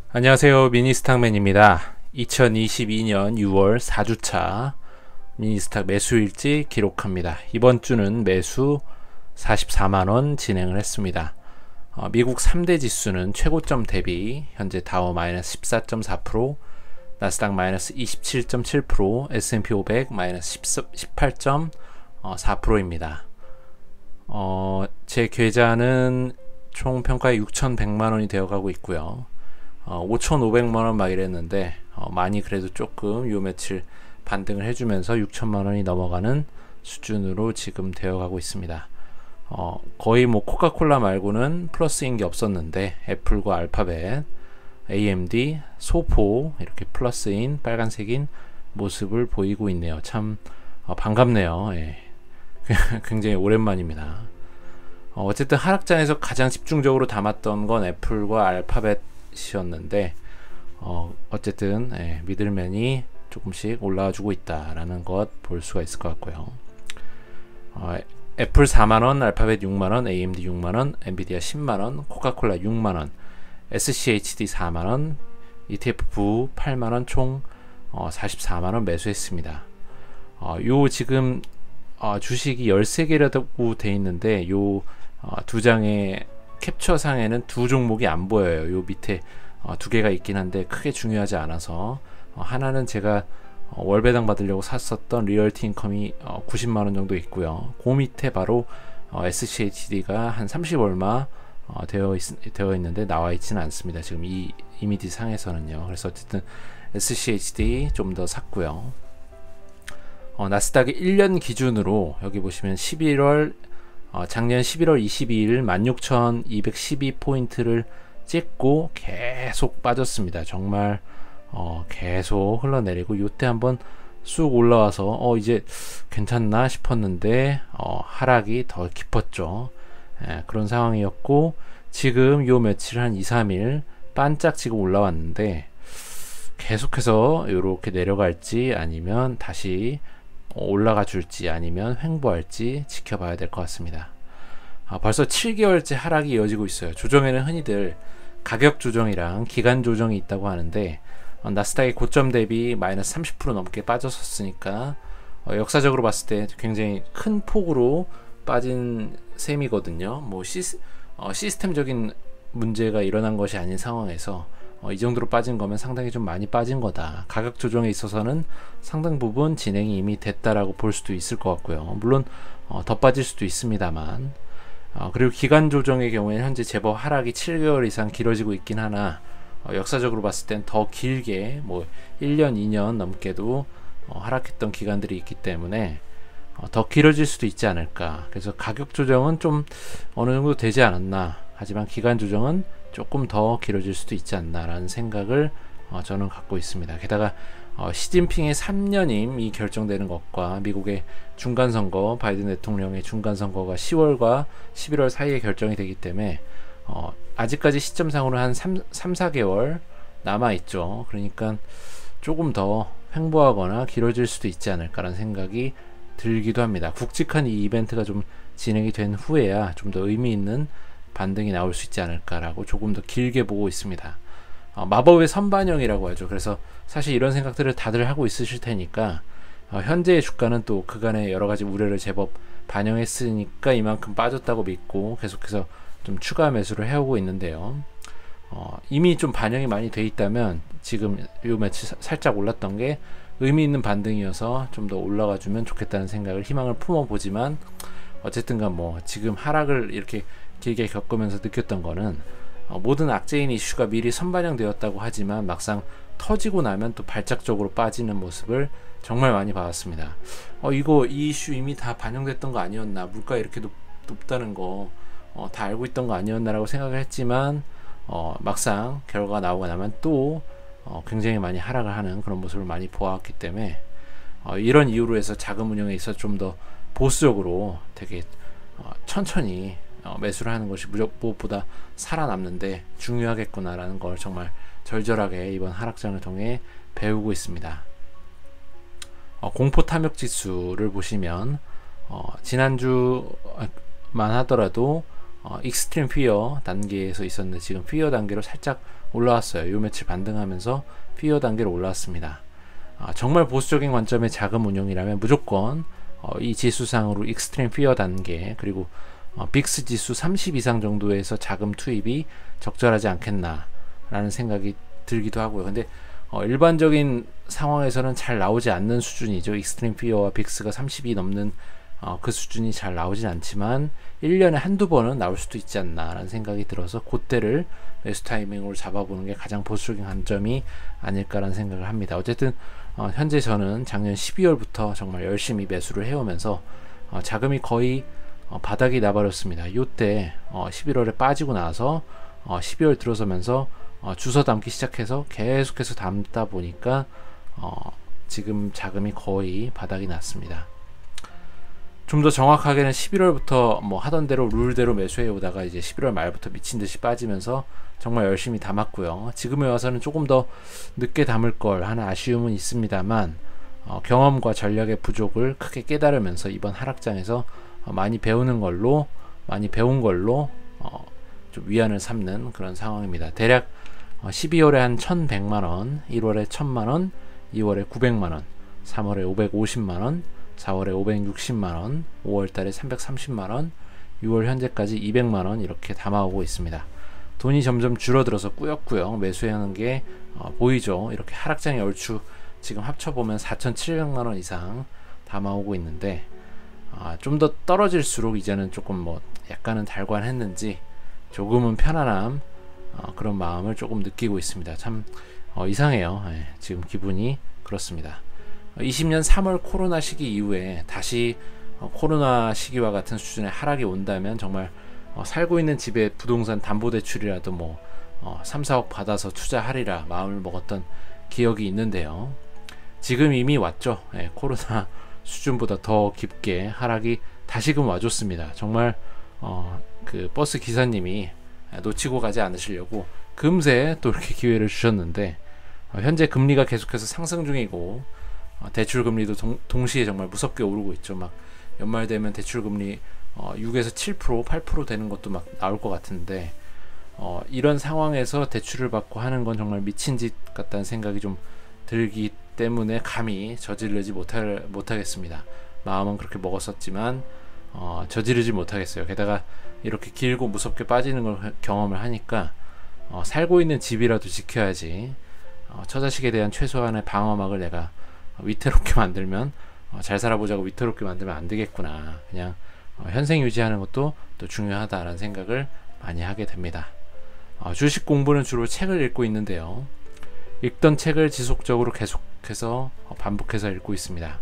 안녕하세요. 미니스탁맨입니다. 2022년 6월 4주차 미니스탁 매수일지 기록합니다. 이번 주는 매수 44만원 진행을 했습니다. 미국 3대 지수는 최고점 대비 현재 다우 마이너스 14.4%, 나스닥 마이너스 27.7%, S&P 500 마이너스 18.4%입니다. 제 계좌는 총 평가에 6,100만원이 되어가고 있고요. 5,500만원 막 이랬는데 많이 그래도 조금 요 며칠 반등을 해주면서 6천만원이 넘어가는 수준으로 지금 되어가고 있습니다. 거의 뭐 코카콜라 말고는 플러스인 게 없었는데 애플과 알파벳, AMD, 소포 이렇게 플러스인 빨간색인 모습을 보이고 있네요. 참 반갑네요. 예. 굉장히 오랜만입니다. 어쨌든 하락장에서 가장 집중적으로 담았던 건 애플과 알파벳이었는데 어쨌든 미들맨이 조금씩 올라와주고 있다라는 것 볼 수가 있을 것 같고요. 애플 4만원, 알파벳 6만원, AMD 6만원, 엔비디아 10만원, 코카콜라 6만원, SCHD 4만원, ETF 부 8만원 총 44만원 매수했습니다. 요 지금 주식이 13개라고 돼 있는데 요 두 장의 캡처 상에는 두 종목이 안 보여요. 요 밑에 두 개가 있긴 한데 크게 중요하지 않아서 하나는 제가 월배당 받으려고 샀었던 리얼티 인컴이 90만원 정도 있고요. 그 밑에 바로 SCHD가 한 30 얼마 되어 있는데 나와 있지는 않습니다. 지금 이 이미지 상에서는요. 그래서 어쨌든 SCHD 좀 더 샀고요. 나스닥의 1년 기준으로 여기 보시면 11월 작년 11월 22일 16,212포인트를 찍고 계속 빠졌습니다. 정말 계속 흘러내리고 요때 한번 쑥 올라와서 이제 괜찮나 싶었는데 하락이 더 깊었죠. 그런 상황이었고 지금 요 며칠 한 2, 3일 반짝 지금 올라왔는데 계속해서 이렇게 내려갈지 아니면 다시 올라가 줄지 아니면 횡보할지 지켜봐야 될 것 같습니다. 벌써 7개월째 하락이 이어지고 있어요. 조정에는 흔히들 가격 조정이랑 기간 조정이 있다고 하는데 나스닥의 고점 대비 마이너스 30% 넘게 빠졌었으니까 역사적으로 봤을 때 굉장히 큰 폭으로 빠진 셈이거든요. 뭐 시스템적인 문제가 일어난 것이 아닌 상황에서 이 정도로 빠진 거면 상당히 좀 많이 빠진 거다. 가격 조정에 있어서는 상당 부분 진행이 이미 됐다라고 볼 수도 있을 것 같고요. 물론 더 빠질 수도 있습니다만 그리고 기간 조정의 경우에는 현재 제법 하락이 7개월 이상 길어지고 있긴 하나 역사적으로 봤을 땐 더 길게 뭐 1년, 2년 넘게도 하락했던 기간들이 있기 때문에 더 길어질 수도 있지 않을까. 그래서 가격 조정은 좀 어느 정도 되지 않았나. 하지만 기간 조정은 조금 더 길어질 수도 있지 않나라는 생각을 저는 갖고 있습니다. 게다가 시진핑의 3년임이 결정되는 것과 미국의 중간선거, 바이든 대통령의 중간선거가 10월과 11월 사이에 결정이 되기 때문에 아직까지 시점상으로 한 4개월 남아있죠. 그러니까 조금 더 횡보하거나 길어질 수도 있지 않을까라는 생각이 들기도 합니다. 굵직한 이 이벤트가 좀 진행이 된 후에야 좀 더 의미 있는 반등이 나올 수 있지 않을까라고 조금 더 길게 보고 있습니다. 마법의 선반영이라고 하죠. 그래서 사실 이런 생각들을 다들 하고 있으실 테니까 현재의 주가는 또 그간의 여러 가지 우려를 제법 반영했으니까 이만큼 빠졌다고 믿고 계속해서 좀 추가 매수를 해오고 있는데요. 이미 좀 반영이 많이 돼 있다면 지금 요 며칠 살짝 올랐던 게 의미 있는 반등이어서 좀 더 올라가 주면 좋겠다는 생각을 희망을 품어보지만 어쨌든간 뭐 지금 하락을 이렇게 길게 겪으면서 느꼈던 거는 모든 악재인 이슈가 미리 선반영되었다고 하지만 막상 터지고 나면 또 발작적으로 빠지는 모습을 정말 많이 봐왔습니다. 이 이슈 이미 다 반영됐던 거 아니었나, 물가 이렇게 높다는 거 다 알고 있던 거 아니었나라고 생각을 했지만 막상 결과가 나오고 나면 또 굉장히 많이 하락을 하는 그런 모습을 많이 보았기 때문에 이런 이유로 해서 자금 운용에 있어 좀 더 보수적으로 되게 천천히 매수를 하는 것이 무엇보다 살아남는데 중요하겠구나라는 걸 정말 절절하게 이번 하락장을 통해 배우고 있습니다. 공포 탐욕 지수를 보시면 지난주만 하더라도 익스트림 피어 단계에서 있었는데 지금 피어 단계로 살짝 올라왔어요. 요 며칠 반등하면서 피어 단계로 올라왔습니다. 정말 보수적인 관점의 자금 운용이라면 무조건 이 지수상으로 익스트림 피어 단계, 그리고 빅스 지수 30 이상 정도에서 자금 투입이 적절하지 않겠나 라는 생각이 들기도 하고요. 근데 일반적인 상황에서는 잘 나오지 않는 수준이죠. 익스트림 피어와 빅스가 30이 넘는 그 수준이 잘 나오진 않지만 1년에 한두 번은 나올 수도 있지 않나 라는 생각이 들어서 그때를 매수 타이밍으로 잡아보는 게 가장 보수적인 관점이 아닐까라는 생각을 합니다. 어쨌든 현재 저는 작년 12월부터 정말 열심히 매수를 해오면서 자금이 거의 바닥이 나버렸습니다. 이때 11월에 빠지고 나서 12월 들어서면서 주워 담기 시작해서 계속해서 담다 보니까 지금 자금이 거의 바닥이 났습니다. 좀 더 정확하게는 11월부터 뭐 하던 대로 룰대로 매수해 오다가 이제 11월 말부터 미친 듯이 빠지면서 정말 열심히 담았고요. 지금에 와서는 조금 더 늦게 담을 걸 하는 아쉬움은 있습니다만 경험과 전략의 부족을 크게 깨달으면서 이번 하락장에서 많이 배운 걸로 좀 위안을 삼는 그런 상황입니다. 대략 12월에 한 1100만원, 1월에 1000만원, 2월에 900만원, 3월에 550만원, 4월에 560만원, 5월달에 330만원, 6월 현재까지 200만원 이렇게 담아오고 있습니다. 돈이 점점 줄어들어서 꾸역꾸역 매수하는 게 보이죠. 이렇게 하락장의 얼추 지금 합쳐보면 4,700만원 이상 담아오고 있는데 좀 더 떨어질수록 이제는 조금 뭐 약간은 달관했는지 조금은 편안함, 그런 마음을 조금 느끼고 있습니다. 참 이상해요. 지금 기분이 그렇습니다. 20년 3월 코로나 시기 이후에 다시 코로나 시기와 같은 수준의 하락이 온다면 정말 살고 있는 집에 부동산 담보대출이라도 뭐 3, 4억 받아서 투자하리라 마음을 먹었던 기억이 있는데요. 지금 이미 왔죠. 코로나 수준보다 더 깊게 하락이 다시금 와줬습니다. 정말 그 버스 기사님이 놓치고 가지 않으시려고 금세 또 이렇게 기회를 주셨는데 현재 금리가 계속해서 상승 중이고 대출 금리도 동시에 정말 무섭게 오르고 있죠. 막 연말 되면 대출 금리 6에서 7%, 8% 되는 것도 막 나올 것 같은데 이런 상황에서 대출을 받고 하는 건 정말 미친 짓 같다는 생각이 좀 들기 때문에 감히 저지르지 못하겠습니다. 마음은 그렇게 먹었었지만 저지르지 못하겠어요. 게다가 이렇게 길고 무섭게 빠지는 걸 경험을 하니까 살고 있는 집이라도 지켜야지 처자식에 대한 최소한의 방어막을 내가 위태롭게 만들면 잘 살아보자고 위태롭게 만들면 안 되겠구나. 그냥 현생 유지하는 것도 또 중요하다라는 생각을 많이 하게 됩니다. 주식 공부는 주로 책을 읽고 있는데요. 읽던 책을 지속적으로 계속해서 반복해서 읽고 있습니다.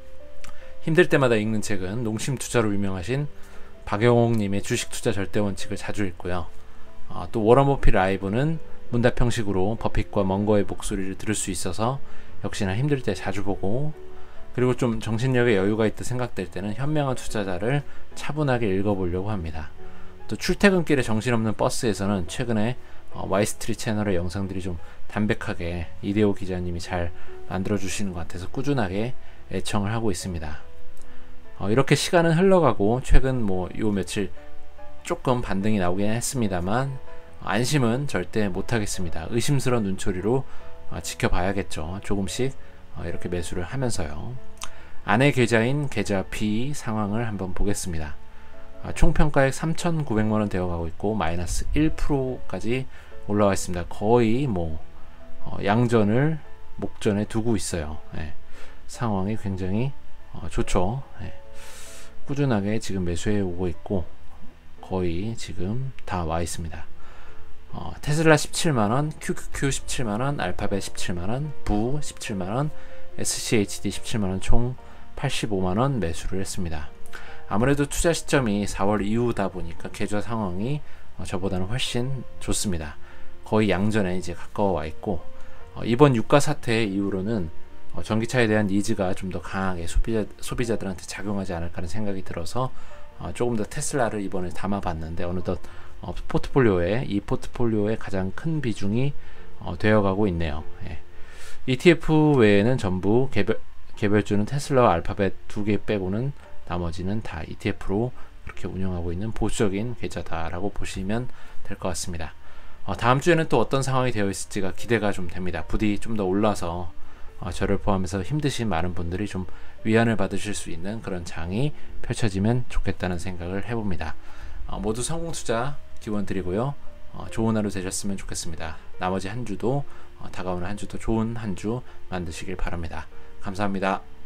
힘들 때마다 읽는 책은 농심투자로 유명하신 박영옥님의 주식투자 절대원칙을 자주 읽고요. 또 워런 버핏 라이브는 문답 형식으로 버핏과 멍거의 목소리를 들을 수 있어서 역시나 힘들 때 자주 보고, 그리고 좀 정신력에 여유가 있다 생각될 때는 현명한 투자자를 차분하게 읽어보려고 합니다. 또 출퇴근길에 정신없는 버스에서는 최근에 와이스트리 채널의 영상들이 좀 담백하게 이대호 기자님이 잘 만들어주시는 것 같아서 꾸준하게 애청을 하고 있습니다. 이렇게 시간은 흘러가고 최근 요 며칠 조금 반등이 나오긴 했습니다만 안심은 절대 못하겠습니다. 의심스러운 눈초리로 지켜봐야겠죠. 조금씩 이렇게 매수를 하면서요. 안의 계좌인 계좌 B 상황을 한번 보겠습니다. 총평가액 3,900만원 되어가고 있고 마이너스 1%까지 올라와 있습니다. 거의 양전을 목전에 두고 있어요. 상황이 굉장히 좋죠. 꾸준하게 지금 매수해 오고 있고 거의 지금 다 와 있습니다. 테슬라 17만원, QQQ 17만원, 알파벳 17만원, 부 17만원, SCHD 17만원 총 85만원 매수를 했습니다. 아무래도 투자 시점이 4월 이후다 보니까 계좌 상황이 저보다는 훨씬 좋습니다. 거의 양전에 이제 가까워 와 있고 이번 유가 사태 이후로는 전기차에 대한 니즈가 좀 더 강하게 소비자들한테 작용하지 않을까 하는 생각이 들어서 조금 더 테슬라를 이번에 담아봤는데 어느덧 이 포트폴리오의 가장 큰 비중이 되어가고 있네요. ETF 외에는 전부 개별주는 테슬라와 알파벳 2개 빼고는 나머지는 다 ETF로 그렇게 운영하고 있는 보수적인 계좌다라고 보시면 될 것 같습니다. 다음 주에는 또 어떤 상황이 되어 있을지가 기대가 좀 됩니다. 부디 좀 더 올라서 저를 포함해서 힘드신 많은 분들이 좀 위안을 받으실 수 있는 그런 장이 펼쳐지면 좋겠다는 생각을 해봅니다. 모두 성공 투자 기원 드리고요. 좋은 하루 되셨으면 좋겠습니다. 나머지 한 주도 다가오는 한 주도 좋은 한 주 만드시길 바랍니다. 감사합니다.